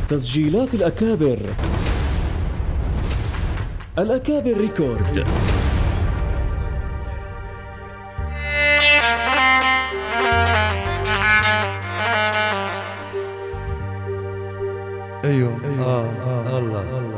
تسجيلات الأكابر. الأكابر ريكورد. ايوه الله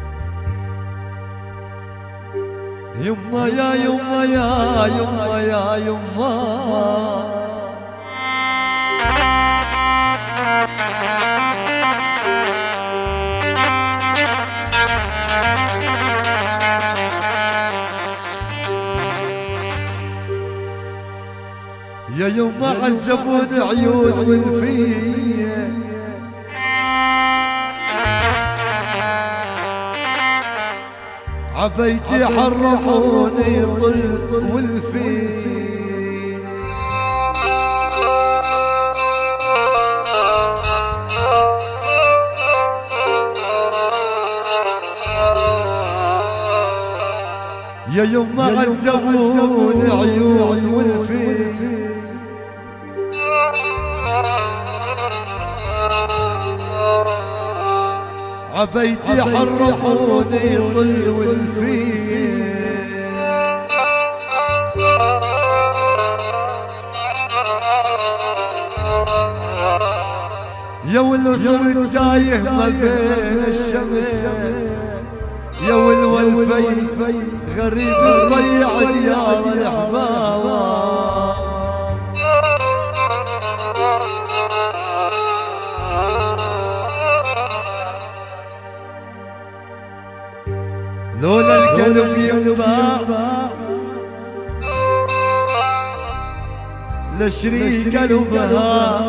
يما يا يما يا يما يا يما يا يما عذبون عيون والفيه عبيتي حرموني طل والفي يا يما عذبوني عيون والفي عبيتي حرموني ظل والفيل يا ولو صرت تايه ما بين الشمس يا والفي غريب ضيع ديار الاحباب لولا القلب ينباع لشريك قلبها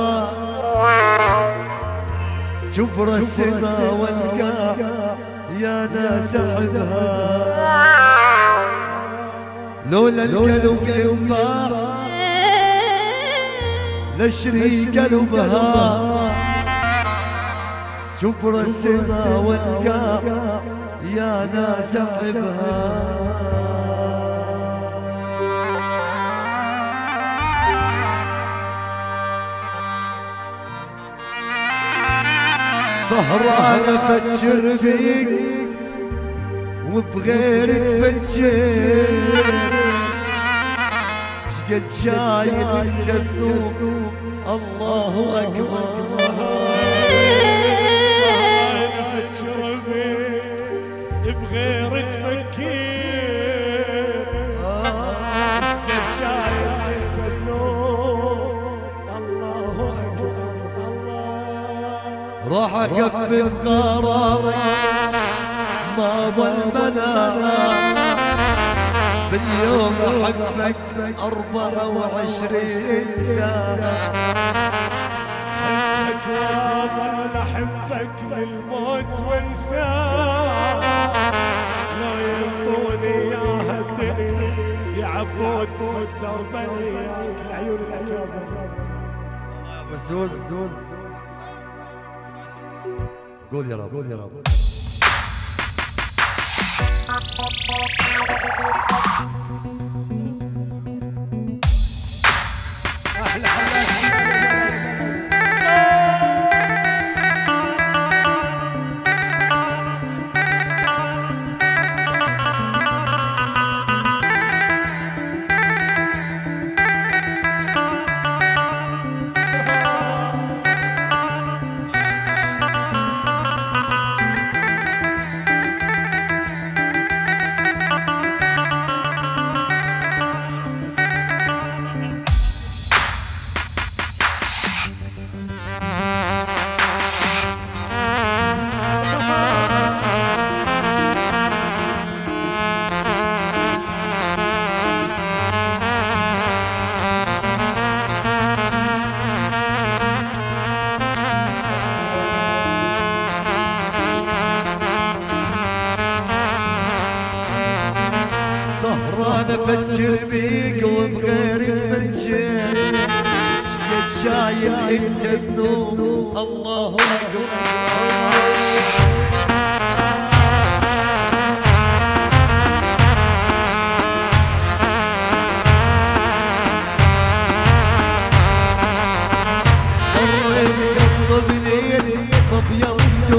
جبر السما والقاع يا ناس احبها لولا القلب ينباع لشريك قلبها جبر السما والقاع يا ناس احبها سهران افكر بيك وبغيرك تفكر شقد شايل انت الذنوب الله اكبر سهران افكر بيك بغير تفكير شقد شايل انت الذنوب الله اكبر الله راح اخفف غرامي ما ظل منام باليوم احبك 24 سنة احبك واظل احبك للموت وانساك لا ينطوني اياها الدنيا يا عبود واقدر بنياك لعيون الاكابر ابو زوز قول يا رب قول يا رب سهران افكر بيك وبغير تفكر شقد شايل انت الذنوب الله اكبر مريت قلب ليل مبيض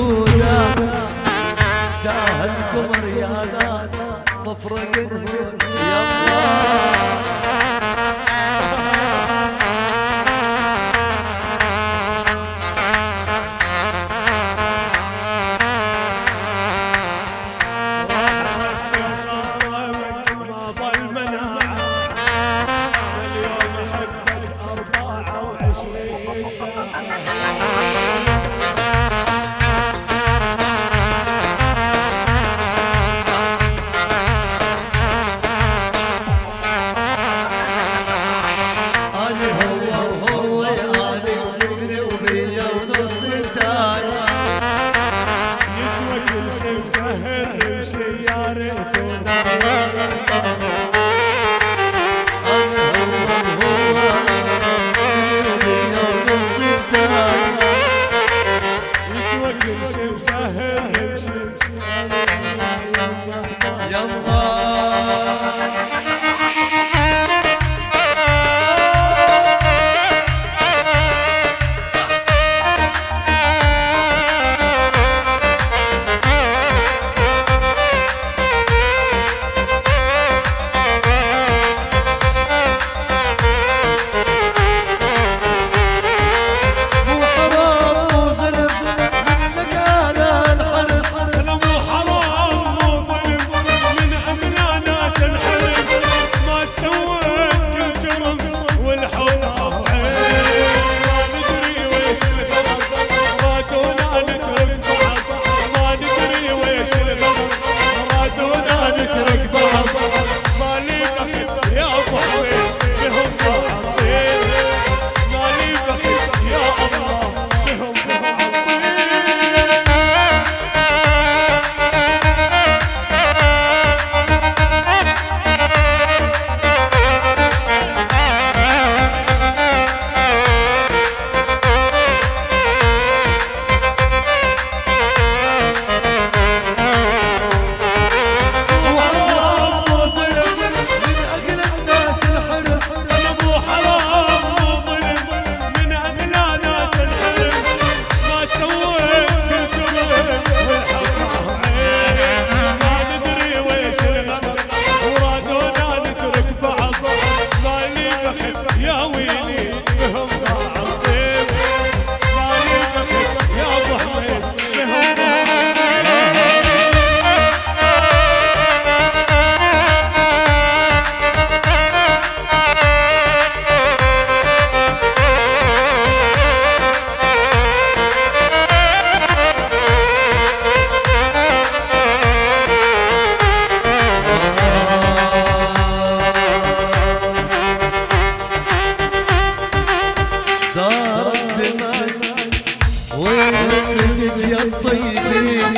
وين الصدق يا الطيبين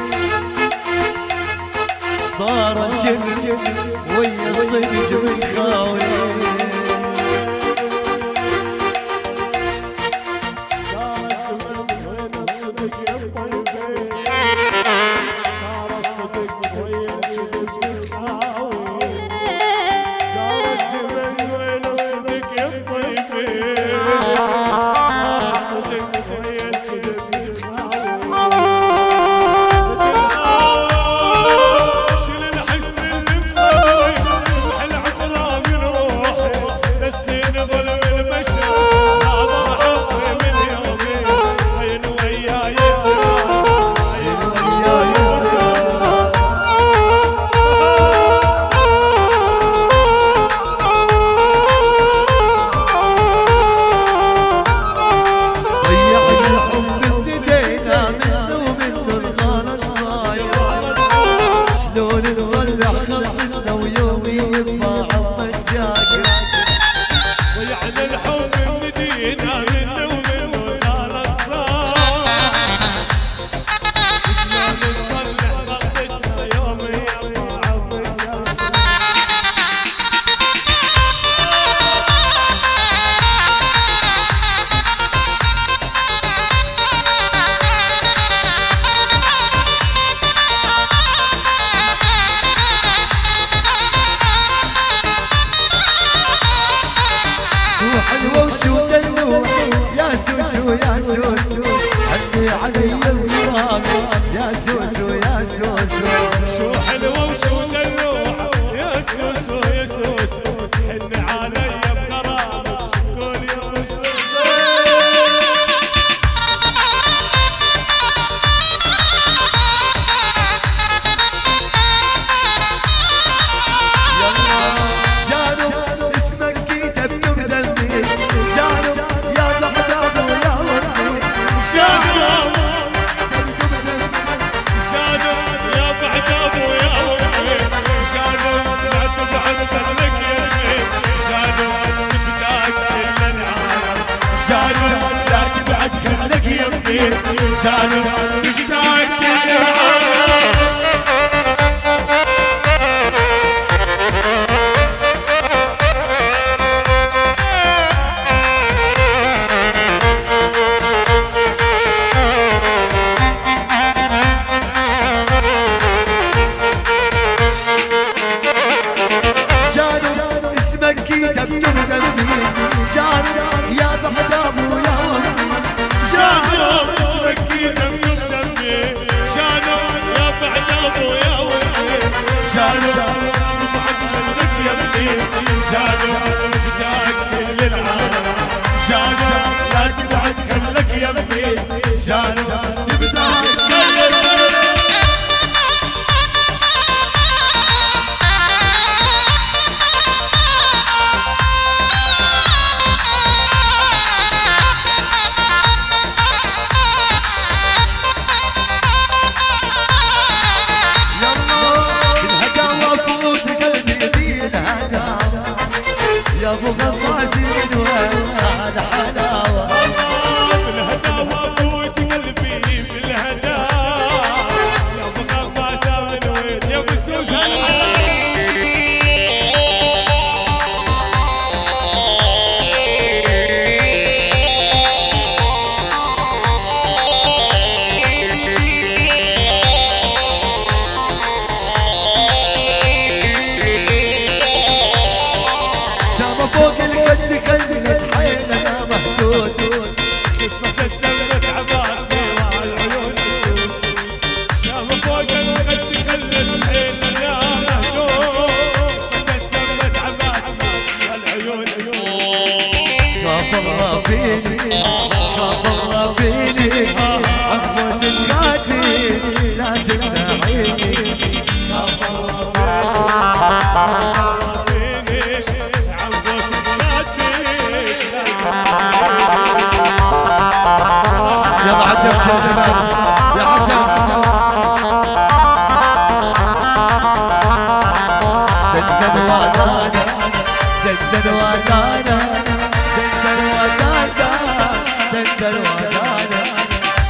صار الجن ويا الصدق متخاوين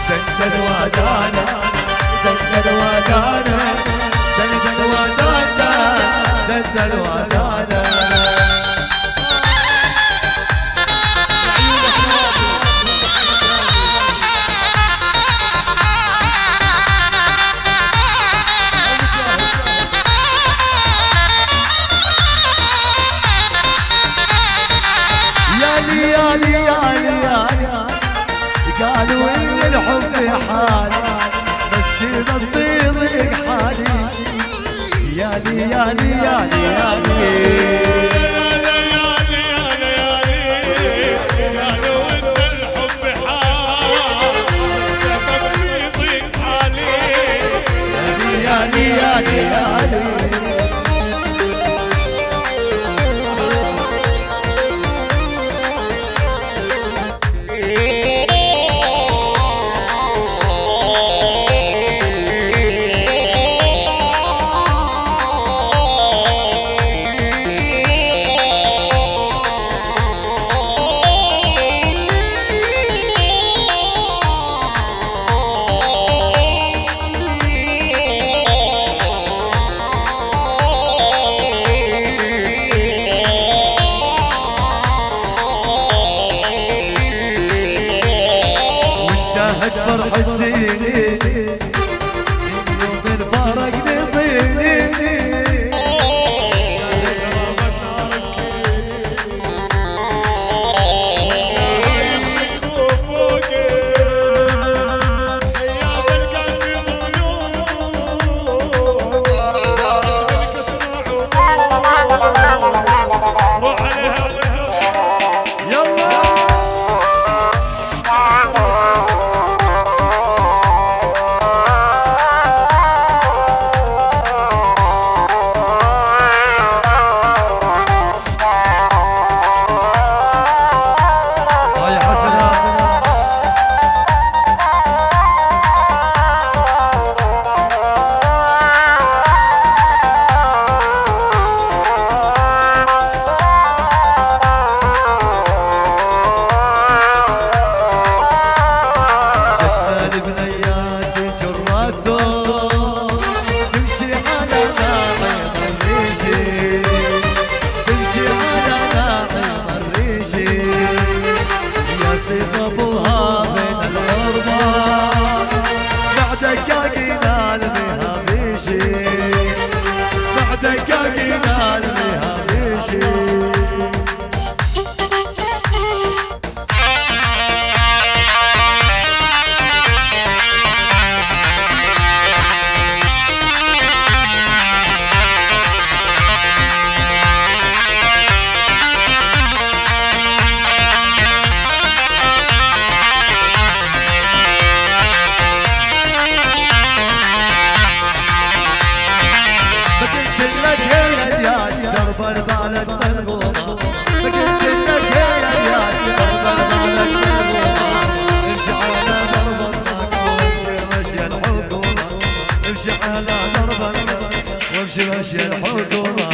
دندن ودانا دندن ودانا دندن ودانا دندن ودانا قالوا ان الحب حالي بس اذا تضيق حالي يالي يالي يالي يالي قالوا ان الحب حالي سبب في ضيق حالي يالي يالي يالي فرحة زيني اليوم الفرق نضيني صفوها بين الغربة بعد دقاقنا المها بيشي بعد دقاقنا المها بيشي البلد ملغومة فقلت لك يا ريال درب البلد ملغومة امشي على درب الناق وامشي مشي الحكومة امشي على درب الناق وامشي مشي الحكومة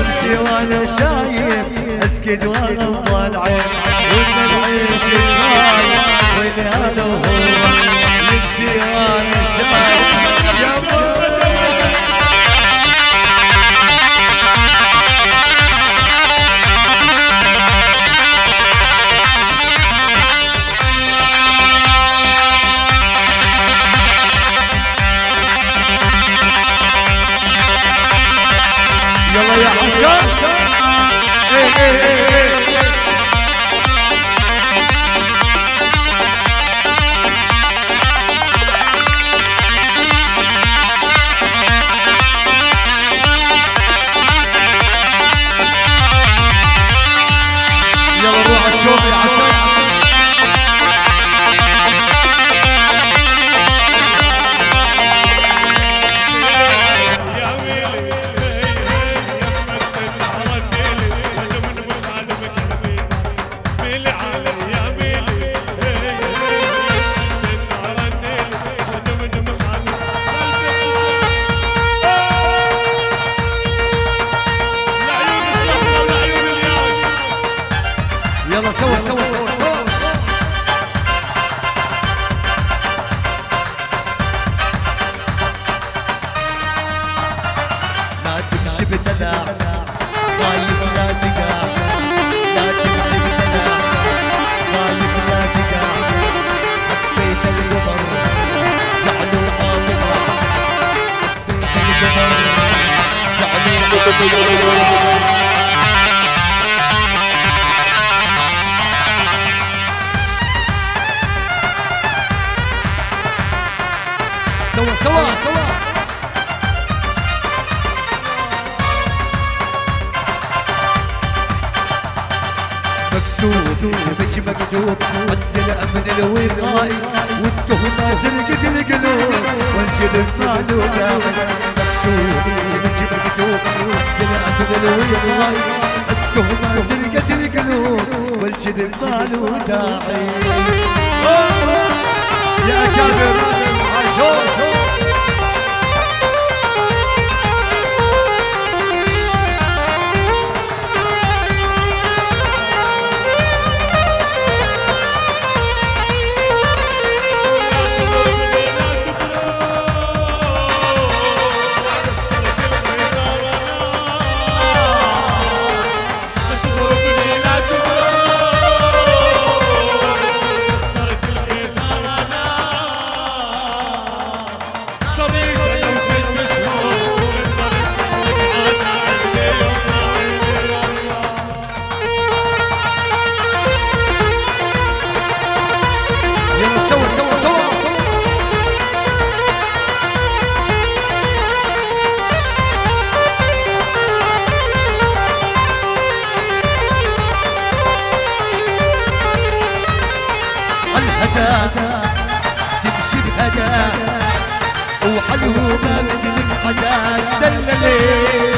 يمشي وانا شايف اسكت واغض العين وان العيش الغايب وين هذا وهو يمشي وانا شايف يا يلا يا حسن يلا روح تشوف يا حسن يلا سوا سوا سوا سوا لا تمشي بالدلع خايف لا تقع لا تمشي بالدلع خايف لا تقع حبيت القمر زعلوا قاطبة حبيت القمر زعلوا قاطبة سوا سوا مكتوب اسمك مكتوب عند الامن الوقائي والتهمه زرقت القلوب والجذب ماله داعي مكتوب اسمك مكتوب عند الامن الوقائي التهمه زرقت القلوب والجذب ماله داعي يا كابر عاشور تمشي بهدى وحلو ما مثلك حدا دللي